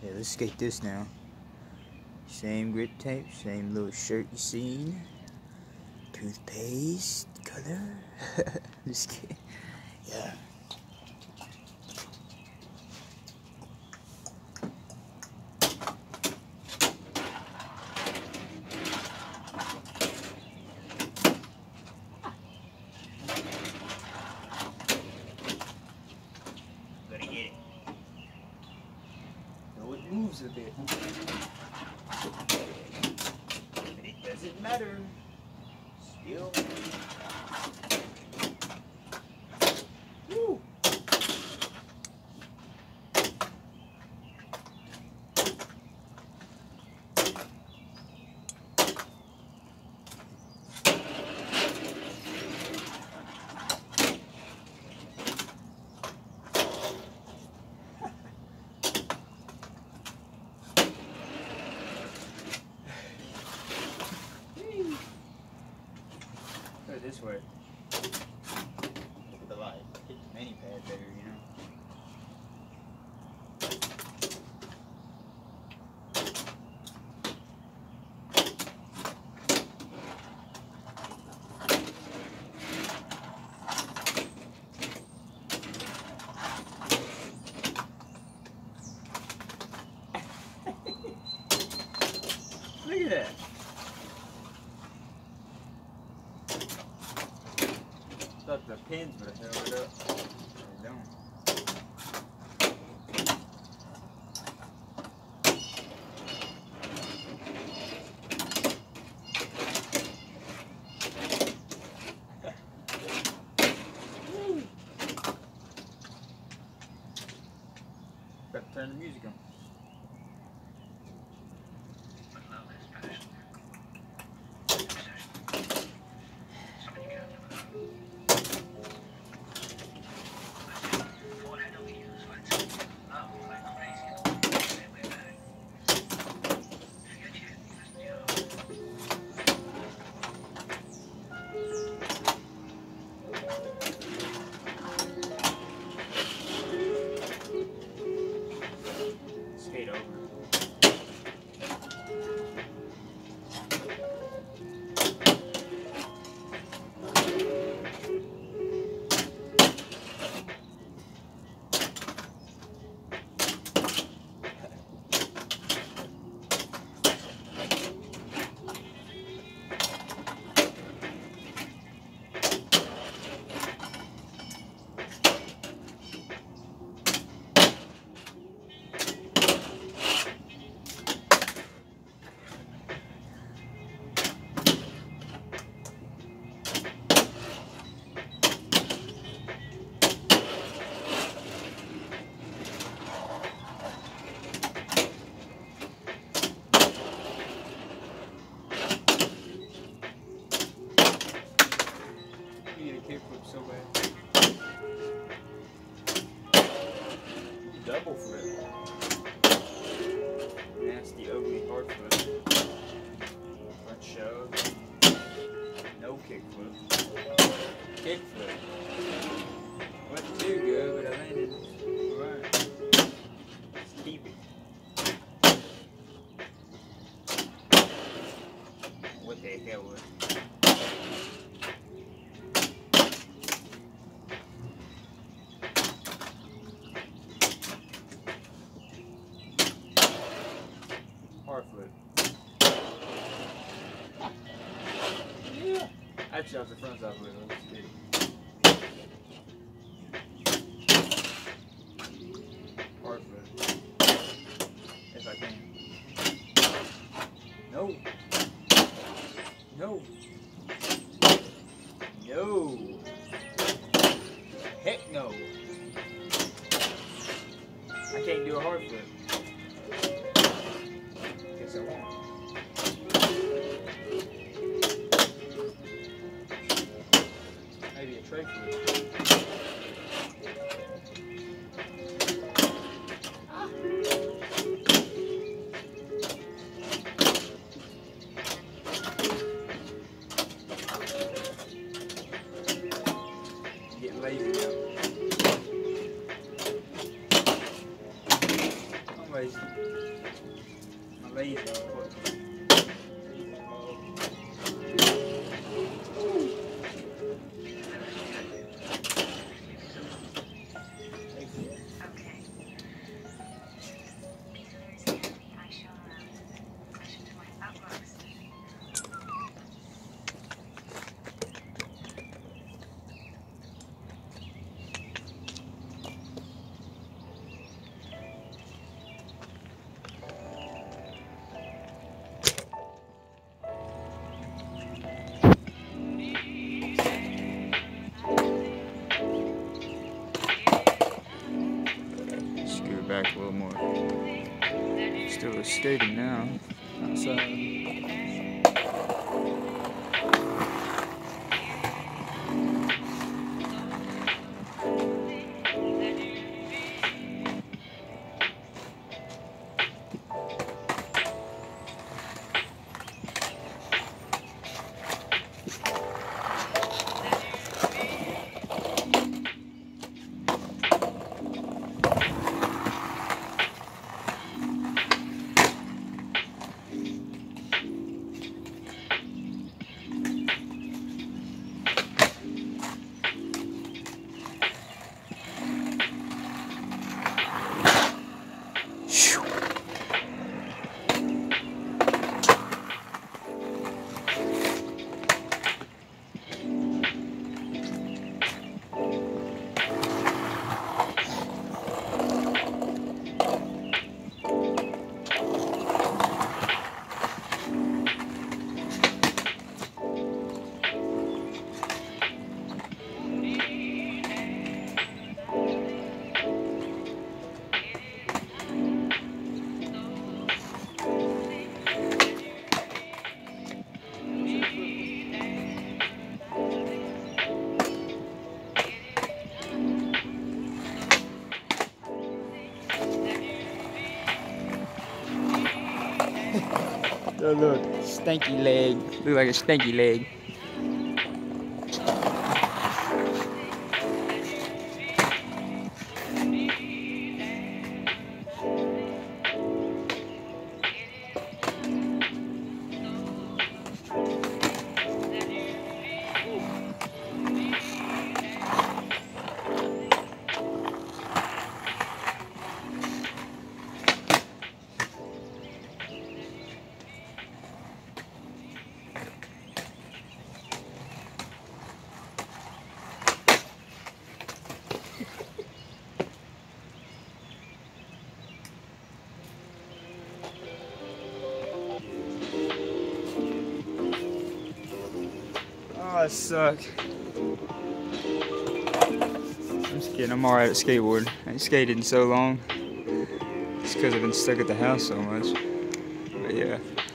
Okay, let's skate this now. Same grip tape, same little shirt you seen. Toothpaste color. Just kidding. Yeah. Gotta get it. Though it moves a bit. But it doesn't matter. Still. Woo! Go this way. With the light. Hit the mani pad better, you know. Look at that. Thought the pins would have held it up. They don't. Got to turn the music on. Skate over. Kickflip so bad. Double flip. Nasty, ugly, hard flip. Front shove. No kickflip. Kickflip. Wasn't too good, but I landed. Alright. Let's keep it. What the hell was it? Hard flip. Yeah. Actually, I was the front side flip. Let's see. Hard flip. If I can. No. No. No. Heck no. I can't do a hard flip. Guess I won't. Maybe a tray flip. Getting lazy now. I'm lazy. My lazy. Scoot back a little more. Still skating now. Outside. Oh look, stanky leg. Look like a stanky leg. Oh, I suck. I'm just kidding, I'm alright at skateboarding. I ain't skated in so long. It's because I've been stuck at the house so much. But yeah.